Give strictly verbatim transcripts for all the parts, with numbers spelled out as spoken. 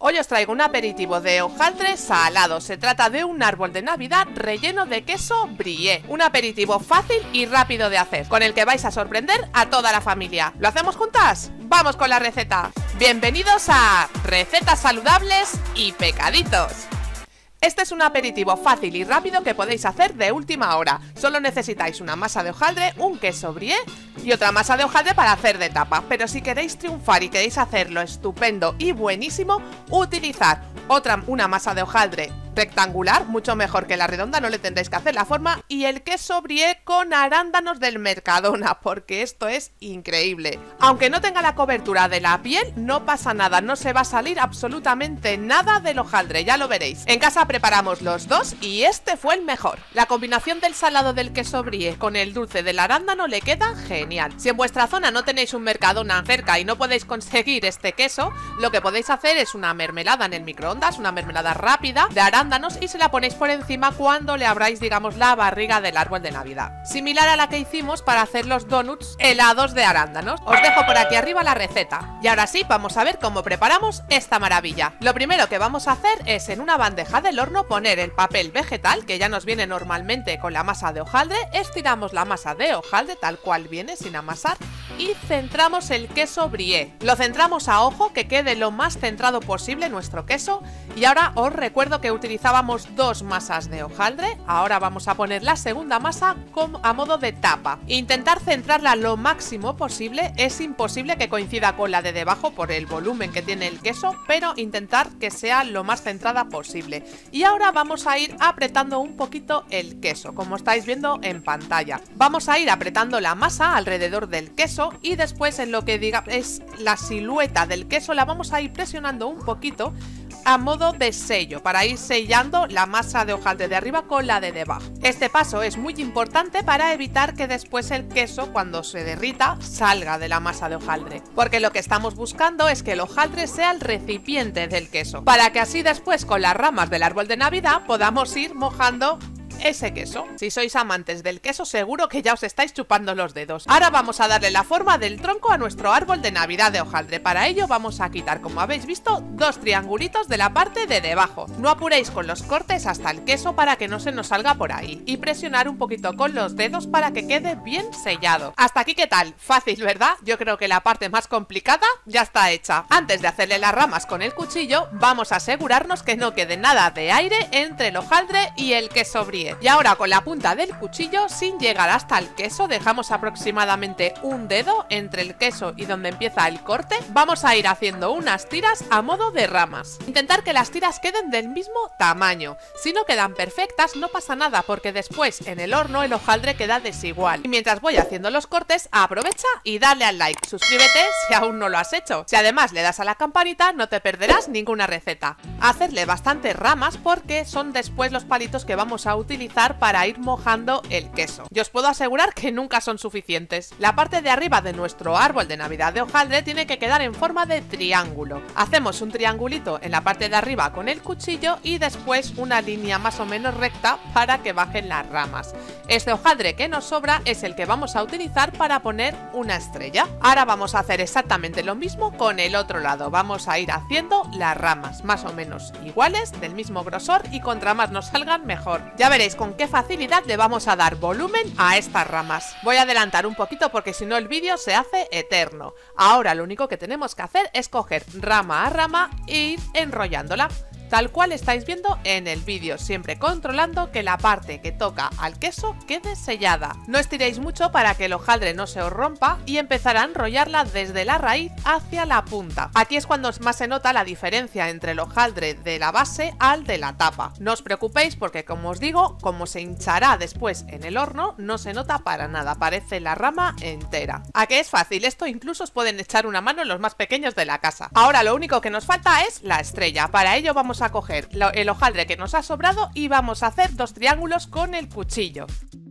Hoy os traigo un aperitivo de hojaldre salado. Se trata de un árbol de Navidad relleno de queso brie. Un aperitivo fácil y rápido de hacer, con el que vais a sorprender a toda la familia. ¿Lo hacemos juntas? ¡Vamos con la receta! Bienvenidos a Recetas Saludables y Pecaditos. Este es un aperitivo fácil y rápido que podéis hacer de última hora. Solo necesitáis una masa de hojaldre, un queso brie y otra masa de hojaldre para hacer de tapa. Pero si queréis triunfar y queréis hacerlo estupendo y buenísimo, utilizad otra, una masa de hojaldre rectangular, mucho mejor que la redonda, no le tendréis que hacer la forma, y el queso brie con arándanos del Mercadona, porque esto es increíble. Aunque no tenga la cobertura de la piel, no pasa nada, no se va a salir absolutamente nada del hojaldre, ya lo veréis. En casa preparamos los dos y este fue el mejor. La combinación del salado del queso brie con el dulce del arándano le queda genial. Si en vuestra zona no tenéis un Mercadona cerca y no podéis conseguir este queso, lo que podéis hacer es una mermelada en el microondas, una mermelada rápida de arándanos, y se la ponéis por encima cuando le abráis, digamos, la barriga del árbol de Navidad. Similar a la que hicimos para hacer los donuts helados de arándanos. Os dejo por aquí arriba la receta. Y ahora sí, vamos a ver cómo preparamos esta maravilla. Lo primero que vamos a hacer es en una bandeja del horno poner el papel vegetal, que ya nos viene normalmente con la masa de hojaldre. Estiramos la masa de hojaldre tal cual viene, sin amasar, y centramos el queso brie. Lo centramos a ojo, que quede lo más centrado posible nuestro queso. Y ahora os recuerdo que utilizábamos dos masas de hojaldre. Ahora vamos a poner la segunda masa a modo de tapa. Intentar centrarla lo máximo posible. Es imposible que coincida con la de debajo por el volumen que tiene el queso, pero intentar que sea lo más centrada posible. Y ahora vamos a ir apretando un poquito el queso, como estáis viendo en pantalla. Vamos a ir apretando la masa alrededor del queso y después en lo que diga es la silueta del queso la vamos a ir presionando un poquito a modo de sello, para ir sellando la masa de hojaldre de arriba con la de debajo. Este paso es muy importante para evitar que después el queso, cuando se derrita, salga de la masa de hojaldre, porque lo que estamos buscando es que el hojaldre sea el recipiente del queso, para que así después con las ramas del árbol de Navidad podamos ir mojando ese queso. Si sois amantes del queso, seguro que ya os estáis chupando los dedos. Ahora vamos a darle la forma del tronco a nuestro árbol de Navidad de hojaldre. Para ello vamos a quitar, como habéis visto, dos triangulitos de la parte de debajo. No apuréis con los cortes hasta el queso para que no se nos salga por ahí, y presionar un poquito con los dedos para que quede bien sellado. Hasta aquí, ¿qué tal? Fácil, ¿verdad? Yo creo que la parte más complicada ya está hecha. Antes de hacerle las ramas con el cuchillo, vamos a asegurarnos que no quede nada de aire entre el hojaldre y el queso brie. Y ahora con la punta del cuchillo, sin llegar hasta el queso, dejamos aproximadamente un dedo entre el queso y donde empieza el corte. Vamos a ir haciendo unas tiras a modo de ramas. Intentar que las tiras queden del mismo tamaño. Si no quedan perfectas, no pasa nada, porque después en el horno el hojaldre queda desigual. Y mientras voy haciendo los cortes, aprovecha y dale al like. Suscríbete si aún no lo has hecho. Si además le das a la campanita, no te perderás ninguna receta. Hacerle bastantes ramas porque son después los palitos que vamos a utilizar para ir mojando el queso. Yo os puedo asegurar que nunca son suficientes. La parte de arriba de nuestro árbol de Navidad de hojaldre tiene que quedar en forma de triángulo. Hacemos un triangulito en la parte de arriba con el cuchillo y después una línea más o menos recta para que bajen las ramas. Este hojaldre que nos sobra es el que vamos a utilizar para poner una estrella. Ahora vamos a hacer exactamente lo mismo con el otro lado. Vamos a ir haciendo las ramas más o menos iguales, del mismo grosor, y contra más nos salgan mejor. Ya veréis con qué facilidad le vamos a dar volumen a estas ramas. Voy a adelantar un poquito porque si no el vídeo se hace eterno. Ahora lo único que tenemos que hacer es coger rama a rama e ir enrollándola, tal cual estáis viendo en el vídeo, siempre controlando que la parte que toca al queso quede sellada. No estiréis mucho para que el hojaldre no se os rompa y empezar a enrollarla desde la raíz hacia la punta. Aquí es cuando más se nota la diferencia entre el hojaldre de la base al de la tapa. No os preocupéis porque, como os digo, como se hinchará después en el horno, no se nota para nada, parece la rama entera. ¿A qué es fácil? Esto incluso os pueden echar una mano los más pequeños de la casa. Ahora lo único que nos falta es la estrella. Para ello vamos a coger el hojaldre que nos ha sobrado y vamos a hacer dos triángulos con el cuchillo.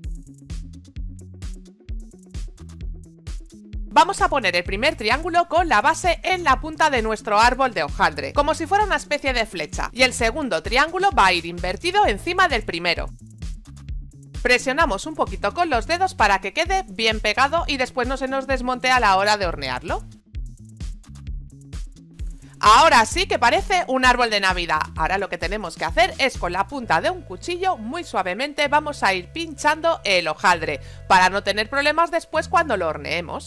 Vamos a poner el primer triángulo con la base en la punta de nuestro árbol de hojaldre, como si fuera una especie de flecha, y el segundo triángulo va a ir invertido encima del primero. Presionamos un poquito con los dedos para que quede bien pegado y después no se nos desmonte a la hora de hornearlo. Ahora sí que parece un árbol de Navidad. Ahora lo que tenemos que hacer es con la punta de un cuchillo, muy suavemente, vamos a ir pinchando el hojaldre para no tener problemas después cuando lo horneemos.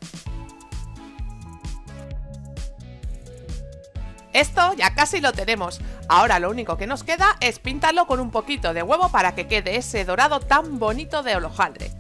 Esto ya casi lo tenemos. Ahora lo único que nos queda es pintarlo con un poquito de huevo para que quede ese dorado tan bonito del hojaldre.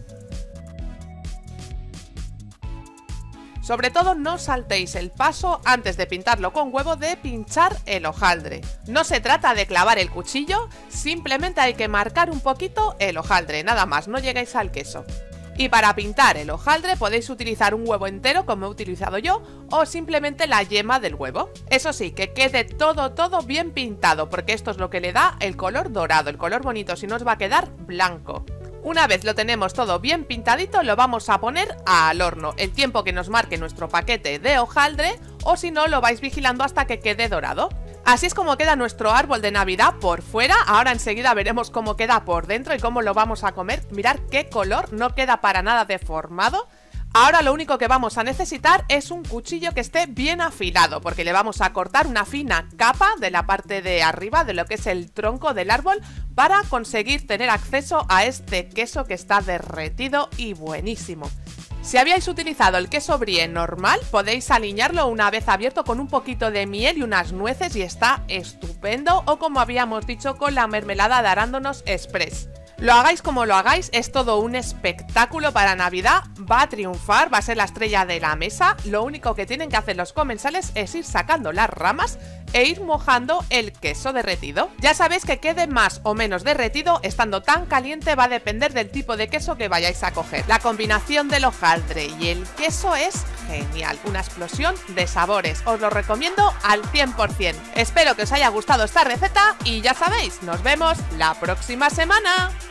Sobre todo no saltéis el paso antes de pintarlo con huevo de pinchar el hojaldre. No se trata de clavar el cuchillo, simplemente hay que marcar un poquito el hojaldre, nada más, no lleguéis al queso. Y para pintar el hojaldre podéis utilizar un huevo entero como he utilizado yo o simplemente la yema del huevo. Eso sí, que quede todo todo bien pintado porque esto es lo que le da el color dorado, el color bonito, si no os va a quedar blanco. Una vez lo tenemos todo bien pintadito lo vamos a poner al horno, el tiempo que nos marque nuestro paquete de hojaldre o si no lo vais vigilando hasta que quede dorado. Así es como queda nuestro árbol de Navidad por fuera. Ahora enseguida veremos cómo queda por dentro y cómo lo vamos a comer. Mirad qué color, no queda para nada deformado. Ahora lo único que vamos a necesitar es un cuchillo que esté bien afilado, porque le vamos a cortar una fina capa de la parte de arriba de lo que es el tronco del árbol para conseguir tener acceso a este queso que está derretido y buenísimo. Si habíais utilizado el queso brie normal, podéis aliñarlo una vez abierto con un poquito de miel y unas nueces y está estupendo, o como habíamos dicho con la mermelada de arándanos express. Lo hagáis como lo hagáis, es todo un espectáculo para Navidad, va a triunfar, va a ser la estrella de la mesa. Lo único que tienen que hacer los comensales es ir sacando las ramas e ir mojando el queso derretido. Ya sabéis que quede más o menos derretido, estando tan caliente va a depender del tipo de queso que vayáis a coger. La combinación del hojaldre y el queso es genial, una explosión de sabores, os lo recomiendo al cien por cien. Espero que os haya gustado esta receta y ya sabéis, nos vemos la próxima semana.